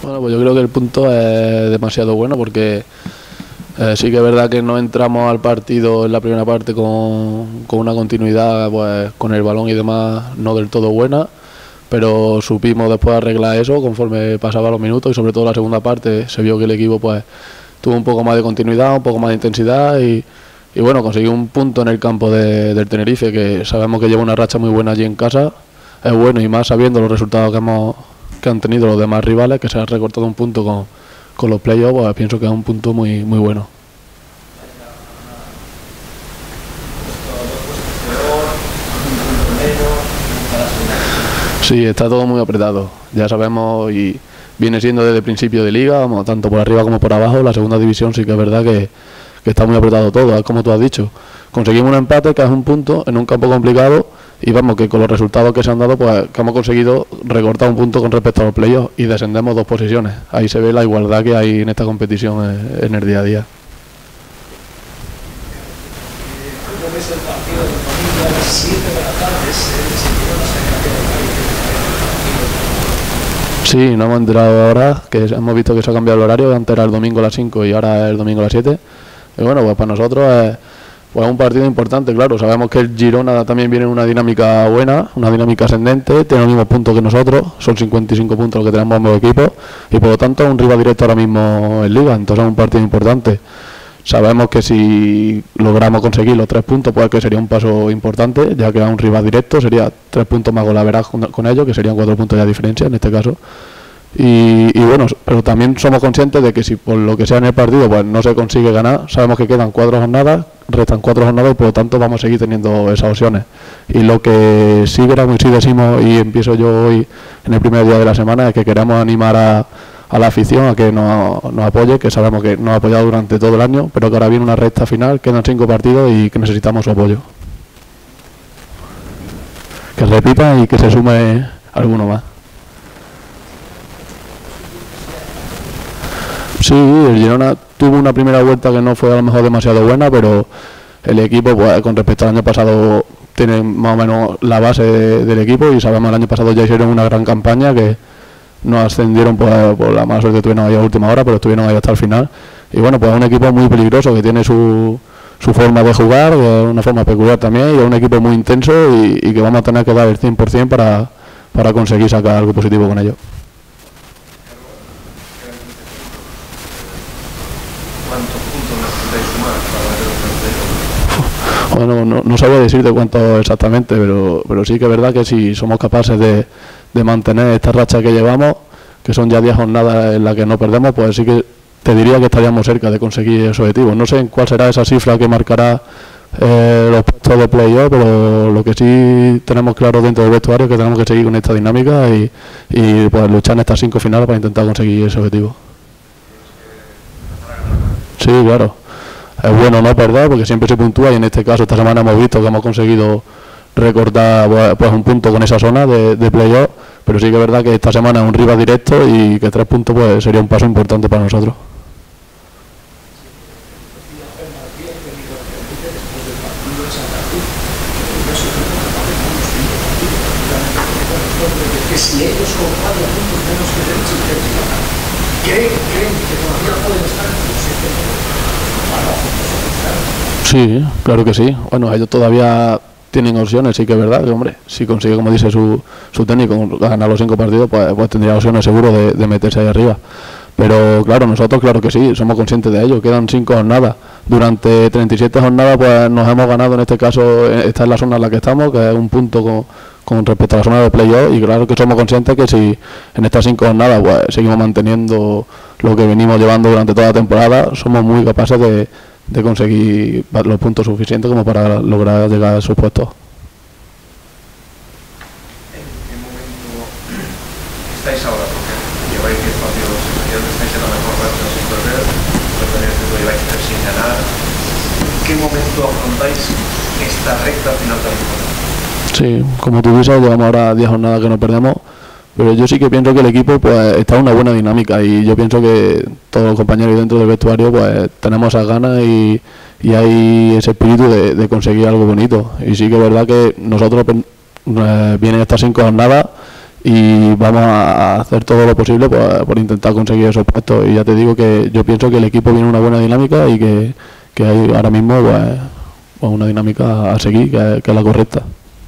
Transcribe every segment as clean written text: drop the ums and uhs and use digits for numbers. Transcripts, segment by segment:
Bueno, pues yo creo que el punto es demasiado bueno porque sí que es verdad que no entramos al partido en la primera parte con una continuidad, pues con el balón y demás no del todo buena, pero supimos después arreglar eso conforme pasaban los minutos y sobre todo la segunda parte se vio que el equipo pues tuvo un poco más de continuidad, un poco más de intensidad y bueno, conseguir un punto en el campo del Tenerife, que sabemos que lleva una racha muy buena allí en casa, es bueno, y más sabiendo los resultados que han tenido los demás rivales, que se ha recortado un punto con los playoffs, pues pienso que es un punto muy bueno. Sí, está todo muy apretado, ya sabemos, y viene siendo desde el principio de liga, vamos, tanto por arriba como por abajo. La segunda división sí que es verdad que está muy apretado todo, como tú has dicho. Conseguimos un empate, que es un punto, en un campo complicado, y vamos, que con los resultados que se han dado, pues que hemos conseguido recortar un punto con respecto a los playoffs y descendemos 2 posiciones. Ahí se ve la igualdad que hay en esta competición en el día a día. Sí, nos hemos enterado ahora, que hemos visto que se ha cambiado el horario, antes era el domingo a las 5 y ahora es el domingo a las 7. Y bueno, pues para nosotros es un partido importante, claro. Sabemos que el Girona también viene en una dinámica buena, una dinámica ascendente, tiene los mismos puntos que nosotros, son 55 puntos los que tenemos ambos equipos, y por lo tanto es un rival directo ahora mismo en Liga, entonces es un partido importante. Sabemos que si logramos conseguir los 3 puntos, pues que sería un paso importante, ya que es un rival directo, sería 3 puntos más golaveraje con ellos, que serían 4 puntos ya de diferencia en este caso. Y bueno, pero también somos conscientes de que si por lo que sea en el partido pues no se consigue ganar, sabemos que quedan 4 jornadas, restan 4 jornadas y por lo tanto vamos a seguir teniendo esas opciones. Y lo que sí queremos y sí decimos, y empiezo yo hoy en el primer día de la semana, es que queremos animar a la afición a que nos apoye, que sabemos que nos ha apoyado durante todo el año, pero que ahora viene una recta final, quedan 5 partidos y que necesitamos su apoyo. Que repita y que se sume alguno más. Sí, el Girona tuvo una primera vuelta que no fue a lo mejor demasiado buena, pero el equipo, pues, con respecto al año pasado, tiene más o menos la base del equipo, y sabemos que el año pasado ya hicieron una gran campaña, que no ascendieron por la mala suerte que tuvieron ahí a última hora, pero estuvieron ahí hasta el final. Y bueno, pues es un equipo muy peligroso, que tiene su forma de jugar, que es una forma peculiar también, y es un equipo muy intenso y que vamos a tener que dar el 100% para conseguir sacar algo positivo con ellos. Bueno, no sabía decirte cuánto exactamente, pero sí que es verdad que si somos capaces de mantener esta racha que llevamos, que son ya 10 jornadas en las que no perdemos, pues sí que te diría que estaríamos cerca de conseguir ese objetivo. No sé en cuál será esa cifra que marcará los puestos de playoff, pero lo que sí tenemos claro dentro del vestuario es que tenemos que seguir con esta dinámica y pues luchar en estas 5 finales para intentar conseguir ese objetivo. Sí, claro. Es bueno no perder porque siempre se puntúa, y en este caso esta semana hemos visto que hemos conseguido recortar pues un punto con esa zona de playoff, pero sí que es verdad que esta semana es un rival directo y que 3 puntos pues sería un paso importante para nosotros. Si ellos con 4 puntos menos que Tenerife creen que todavía pueden estar en los 7 puntos. Sí, claro que sí. Bueno, ellos todavía tienen opciones, sí que es verdad que, hombre, si consigue, como dice su técnico, ganar los 5 partidos, pues tendría opciones seguro de meterse ahí arriba. Pero claro, nosotros claro que sí, somos conscientes de ello. Quedan 5 jornadas. Durante 37 jornadas pues nos hemos ganado, en este caso, esta es la zona en la que estamos, que es un punto con respecto a la zona de playoff, y claro que somos conscientes que si en estas 5 jornadas pues seguimos manteniendo lo que venimos llevando durante toda la temporada, somos muy capaces de conseguir los puntos suficientes como para lograr llegar a sus puestos. ¿En qué momento estáis ahora? Porque lleváis 10 partidos seguidos, estáis en la mejor racha sin perder, pertenecer que lo lleváis 3 sin ganar. ¿En qué momento afrontáis esta recta final tan importante? Sí, como tú dices, llevamos ahora 10 jornadas que no perdemos, pero yo sí que pienso que el equipo pues está en una buena dinámica, y yo pienso que todos los compañeros dentro del vestuario pues tenemos esas ganas y hay ese espíritu de conseguir algo bonito. Y sí que es verdad que nosotros vienen estas 5 jornadas y vamos a hacer todo lo posible por intentar conseguir esos puestos. Y ya te digo que yo pienso que el equipo viene en una buena dinámica y que hay ahora mismo pues una dinámica a seguir que es la correcta.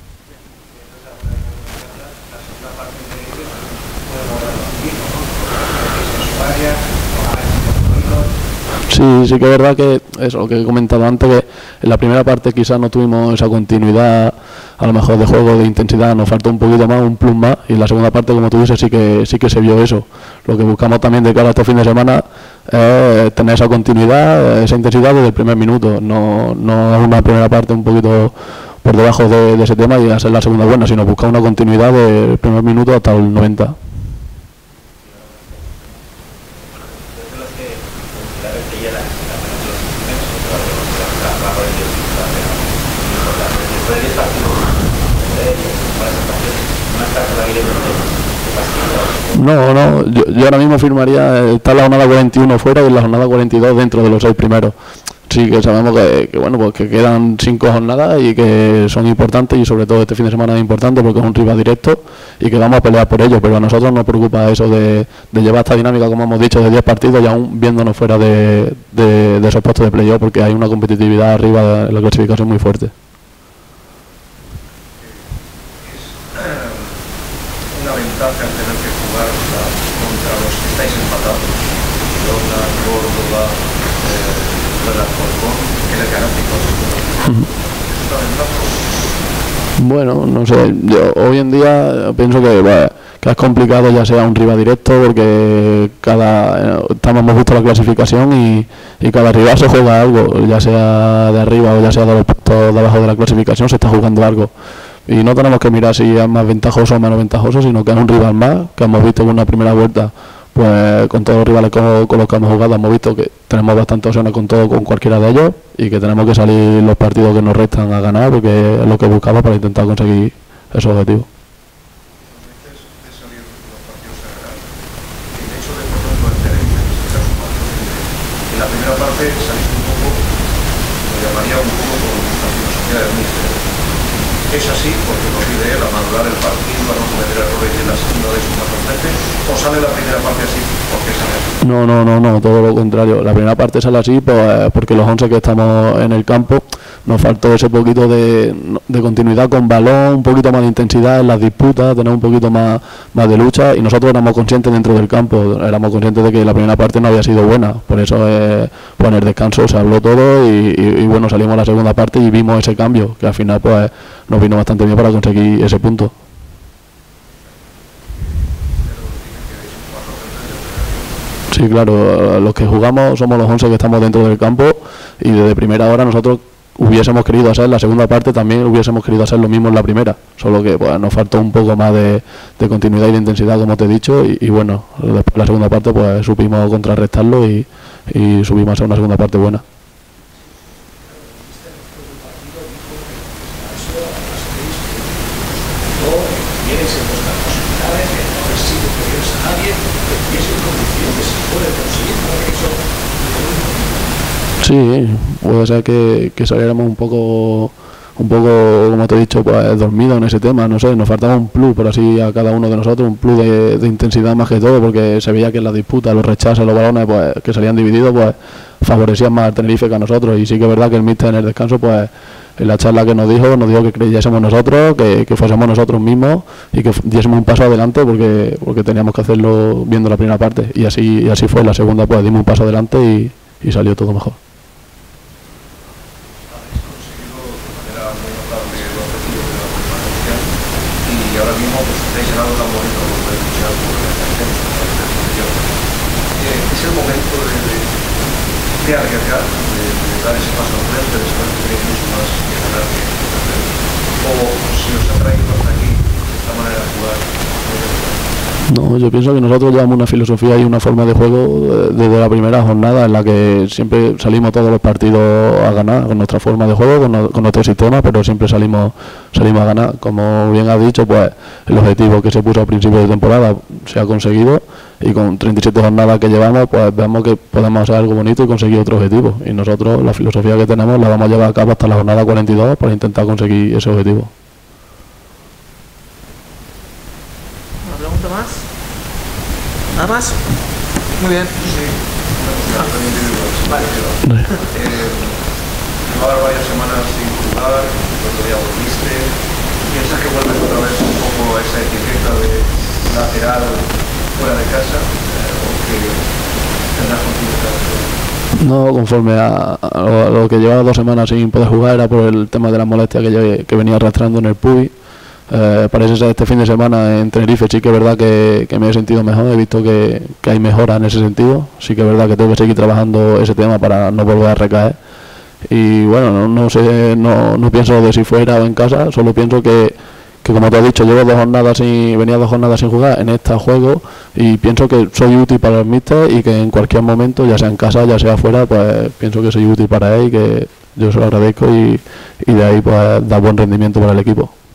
Sí que es verdad que eso, lo que he comentado antes, que en la primera parte quizás no tuvimos esa continuidad, a lo mejor de juego, de intensidad, nos faltó un poquito más, un plus más, y en la segunda parte, como tú dices, sí que se vio eso. Lo que buscamos también de cara a este fin de semana es tener esa continuidad, esa intensidad desde el primer minuto, no es una primera parte un poquito por debajo de ese tema y hacer la segunda buena, sino buscar una continuidad del primer minuto hasta el 90. No, yo ahora mismo firmaría, está la jornada 41 fuera y la jornada 42 dentro de los 6 primeros. Sí que sabemos que bueno, pues que quedan 5 jornadas y que son importantes, y sobre todo este fin de semana es importante porque es un rival directo y que vamos a pelear por ello, pero a nosotros nos preocupa eso de llevar esta dinámica, como hemos dicho, de 10 partidos y aún viéndonos fuera de esos puestos de playoff, porque hay una competitividad arriba en la clasificación muy fuerte. Una ventaja al tener que jugar contra los que estáis empatados, Girona, Córdoba, Alcorcón, en el Canópico. ¿Es una ventaja? Bueno, no sé, yo hoy en día pienso que es complicado ya sea un rival directo, porque hemos visto la clasificación y cada rival se juega algo, ya sea de arriba o ya sea de los puestos de abajo de la clasificación, se está jugando algo. Y no tenemos que mirar si es más ventajoso o menos ventajoso, sino que es un rival más, que hemos visto en una primera vuelta, pues con todos los rivales con los que hemos jugado, hemos visto que tenemos bastantes opciones con cualquiera de ellos, y que tenemos que salir los partidos que nos restan a ganar, porque es lo que buscamos para intentar conseguir esos objetivos. En la primera parte saliste un poco, lo llamaría un poco con la filosofía del míster. ¿Es así porque nos pide él a madurar el partido, a no cometer errores en la segunda vez más veces? ¿O sale la primera parte así porque sale así? No, todo lo contrario. La primera parte sale así porque los 11 que estamos en el campo nos faltó ese poquito de continuidad con balón, un poquito más de intensidad en las disputas, tener un poquito más de lucha, y nosotros éramos conscientes dentro del campo, éramos conscientes de que la primera parte no había sido buena, por eso pues en el descanso se habló todo y bueno, salimos a la segunda parte y vimos ese cambio, que al final pues nos vino bastante bien para conseguir ese punto. Sí, claro, los que jugamos somos los 11 que estamos dentro del campo, y desde primera hora nosotros hubiésemos querido hacer la segunda parte, también hubiésemos querido hacer lo mismo en la primera, solo que pues nos faltó un poco más de continuidad y de intensidad, como te he dicho, y bueno, después de la segunda parte pues supimos contrarrestarlo y subimos a hacer una segunda parte buena. Sí, puede ser que saliéramos un poco, como te he dicho, pues dormidos en ese tema, no sé, nos faltaba un plus, por así a cada uno de nosotros, un plus de intensidad más que todo, porque se veía que en las disputas, los rechaces, los balones pues que salían divididos, pues favorecían más al Tenerife que a nosotros, y sí que es verdad que el míster en el descanso, pues en la charla que nos dijo que creyésemos nosotros, que fuésemos nosotros mismos y que diésemos un paso adelante, porque teníamos que hacerlo viendo la primera parte, y así fue. La segunda pues dimos un paso adelante y salió todo mejor. Ahora mismo pues estáis en algo tan bonito como el luchar por la es el momento de arriesgar, de dar ese paso al frente, de saber que tenéis mucho más que ganar que perder, o si os ha traído hasta aquí esta manera de jugar. No, yo pienso que nosotros llevamos una filosofía y una forma de juego desde la primera jornada, en la que siempre salimos todos los partidos a ganar con nuestra forma de juego, con nuestro sistema, pero siempre salimos a ganar. Como bien has dicho, pues el objetivo que se puso al principio de temporada se ha conseguido, y con 37 jornadas que llevamos, pues vemos que podemos hacer algo bonito y conseguir otro objetivo, y nosotros la filosofía que tenemos la vamos a llevar a cabo hasta la jornada 42 para intentar conseguir ese objetivo. pregunta más? ¿Nada más? Muy bien. Sí, vale. Llevar varias semanas sin jugar, el otro día volviste. ¿Piensas que vuelves otra vez un poco a esa etiqueta de lateral fuera de casa? ¿O que tendrás continuidad? No, conforme a lo que llevaba 2 semanas sin poder jugar era por el tema de las molestias que venía arrastrando en el Puy. Parece ser este fin de semana en Tenerife sí que es verdad que me he sentido mejor, he visto que hay mejoras en ese sentido, sí que es verdad que tengo que seguir trabajando ese tema para no volver a recaer. Y bueno, no sé, no pienso de si fuera o en casa, solo pienso que como te he dicho, venía 2 jornadas sin jugar, en esta juego y pienso que soy útil para el míster y que en cualquier momento, ya sea en casa, ya sea afuera, pues pienso que soy útil para él y que yo se lo agradezco y de ahí pues da buen rendimiento para el equipo.